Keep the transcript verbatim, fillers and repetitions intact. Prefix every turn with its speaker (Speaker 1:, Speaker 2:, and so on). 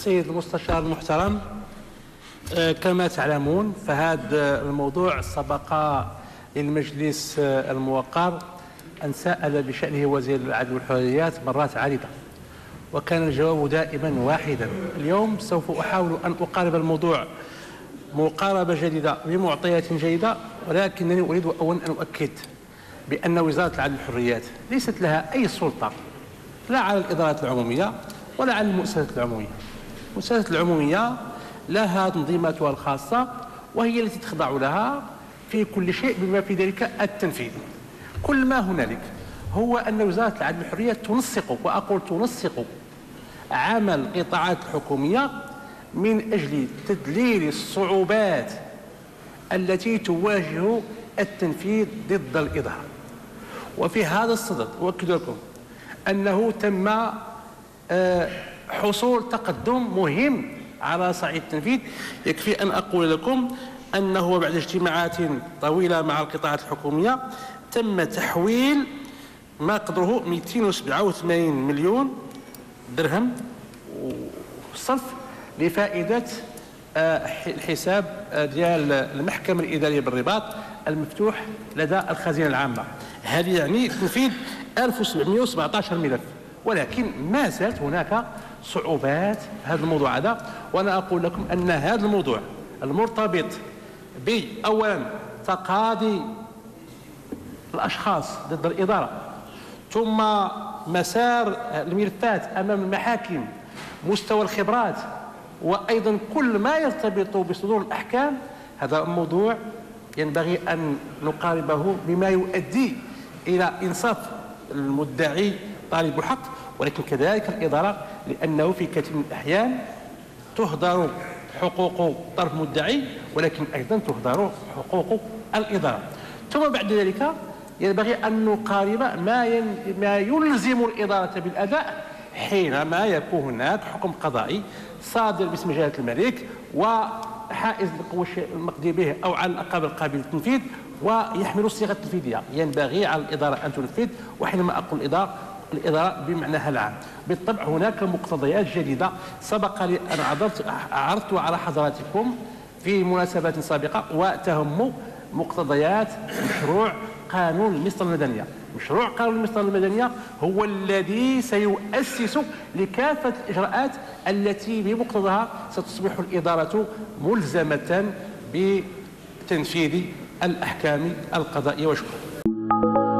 Speaker 1: السيد المستشار المحترم، كما تعلمون فهذا الموضوع سبق للمجلس الموقر أن سأل بشأنه وزير العدل والحريات مرات عديدة، وكان الجواب دائما واحدا. اليوم سوف أحاول أن أقارب الموضوع مقاربة جديدة بمعطيات جيدة، ولكنني أريد أولا أن أؤكد بأن وزارة العدل والحريات ليست لها أي سلطة لا على الإدارات العمومية ولا على المؤسسات العمومية. المؤسسات العمومية لها تنظيماتها الخاصة وهي التي تخضع لها في كل شيء بما في ذلك التنفيذ. كل ما هنالك هو أن وزارة العدل والحريات تنسق، وأقول تنسق، عمل القطاعات الحكومية من أجل تدليل الصعوبات التي تواجه التنفيذ ضد الإدارة. وفي هذا الصدد أؤكد لكم أنه تم حصول تقدم مهم على صعيد التنفيذ. يكفي أن أقول لكم أنه بعد اجتماعات طويلة مع القطاعات الحكومية تم تحويل ما قدره مئتين وسبعة وثمانين مليون درهم صرف لفائدة الحساب ديال المحكمة الإدارية بالرباط المفتوح لدى الخزينة العامة. هذا يعني تنفيذ ألف وسبعمئة وسبعة عشر ملف، ولكن ما زالت هناك صعوبات في هذا الموضوع هذا. وأنا أقول لكم أن هذا الموضوع المرتبط بأولا تقاضي الأشخاص ضد الإدارة، ثم مسار الملفات أمام المحاكم، مستوى الخبرات، وأيضا كل ما يرتبط بصدور الأحكام، هذا موضوع ينبغي أن نقاربه بما يؤدي إلى إنصاف المدعي طالب الحق، ولكن كذلك الإدارة، لأنه في كثير من الأحيان تهدر حقوق طرف مدعي ولكن أيضا تهدر حقوق الإدارة. ثم بعد ذلك ينبغي أن نقارب ما ما يلزم الإدارة بالأداء حينما يكون هناك حكم قضائي صادر باسم جلالة الملك وحائز القوة المقضي به أو على الأقل القابل للتنفيذ ويحمل الصيغة التنفيذية. ينبغي على الإدارة أن تنفذ، وحينما أقول الإدارة الإدارة بمعناها العام. بالطبع هناك مقتضيات جديدة سبق لي أن عرضت عرضت على حضراتكم في مناسبات سابقة، وتهم مقتضيات مشروع قانون المسطرة المدنية. مشروع قانون المسطرة المدنية هو الذي سيؤسس لكافة الإجراءات التي بمقتضاها ستصبح الإدارة ملزمة بتنفيذ الأحكام القضائية. وشكرا.